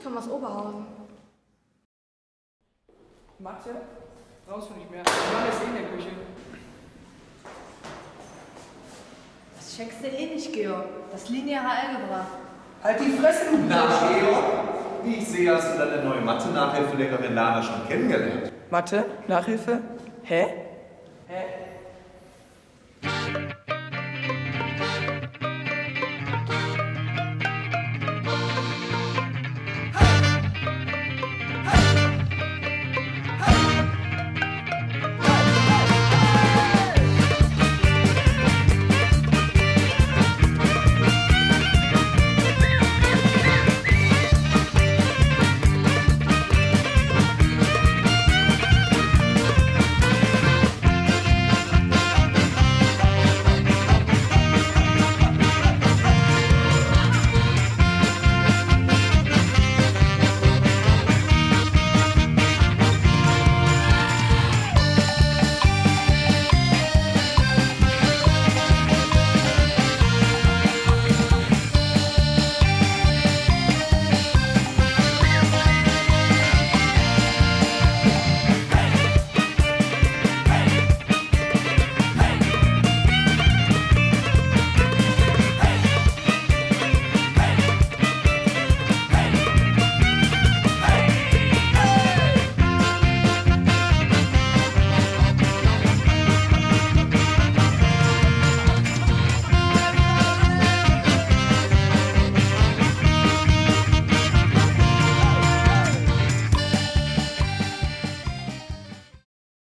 Thomas Oberhausen. Mathe? Brauchst du nicht mehr. Mann ist in der Küche. Das checkst du eh nicht, Georg. Das lineare Algebra. Halt die Fresse, du Na, Georg, wie ich sehe, hast du deine neue Mathe-Nachhilfelehrerin Lara schon kennengelernt. Mathe? Nachhilfe? Hä?